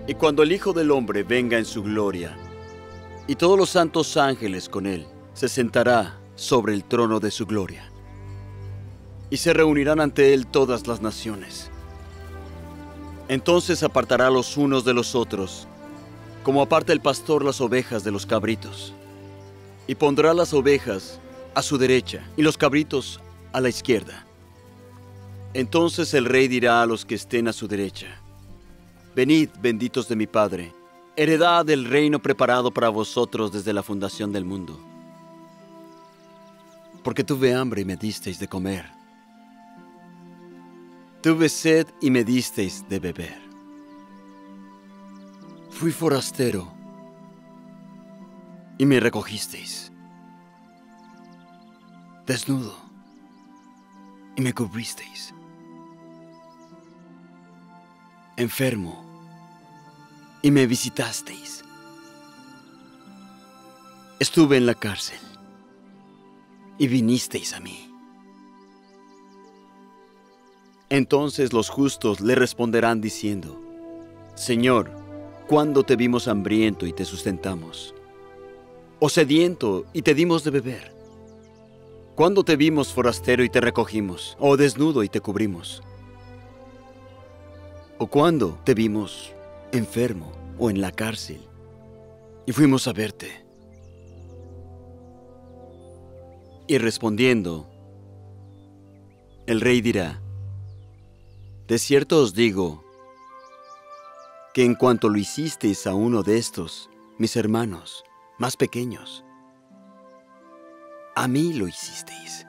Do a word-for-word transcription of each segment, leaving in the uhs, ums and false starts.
Y cuando el Hijo del Hombre venga en su gloria, y todos los santos ángeles con él, se sentará sobre el trono de su gloria. Y se reunirán ante él todas las naciones. Entonces apartará los unos de los otros, como aparta el pastor las ovejas de los cabritos. Y pondrá las ovejas a su derecha y los cabritos a la izquierda. Entonces el rey dirá a los que estén a su derecha: Venid, benditos de mi Padre, heredad del reino preparado para vosotros desde la fundación del mundo. Porque tuve hambre y me disteis de comer. Tuve sed y me disteis de beber. Fui forastero y me recogisteis. Desnudo y me cubristeis. Enfermo y me visitasteis. Estuve en la cárcel y vinisteis a mí. Entonces los justos le responderán diciendo: Señor, ¿cuándo te vimos hambriento y te sustentamos? ¿O sediento y te dimos de beber? ¿Cuándo te vimos forastero y te recogimos? ¿O desnudo y te cubrimos? ¿O cuándo te vimos enfermo o en la cárcel y fuimos a verte? Y respondiendo, el rey dirá: De cierto os digo que en cuanto lo hicisteis a uno de estos, mis hermanos más pequeños, a mí lo hicisteis.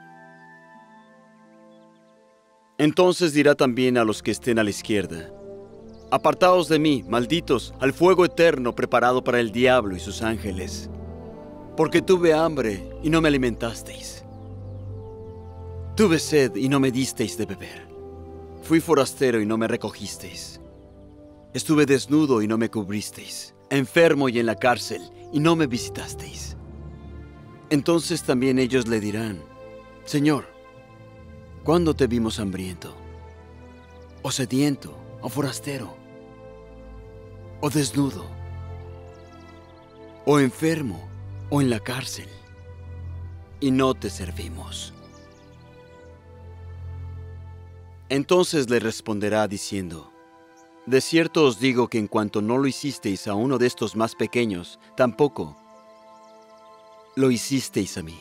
Entonces dirá también a los que estén a la izquierda: Apartaos de mí, malditos, al fuego eterno preparado para el diablo y sus ángeles. Porque tuve hambre y no me alimentasteis. Tuve sed y no me disteis de beber. Fui forastero y no me recogisteis. Estuve desnudo y no me cubristeis. Enfermo y en la cárcel y no me visitasteis. Entonces también ellos le dirán: Señor, ¿cuándo te vimos hambriento, o sediento, o forastero, o desnudo, o enfermo, o en la cárcel, y no te servimos? Entonces le responderá diciendo: De cierto os digo que en cuanto no lo hicisteis a uno de estos más pequeños, tampoco lo hicisteis a mí.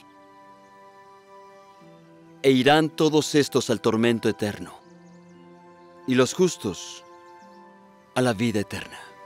E irán todos estos al tormento eterno, y los justos a la vida eterna.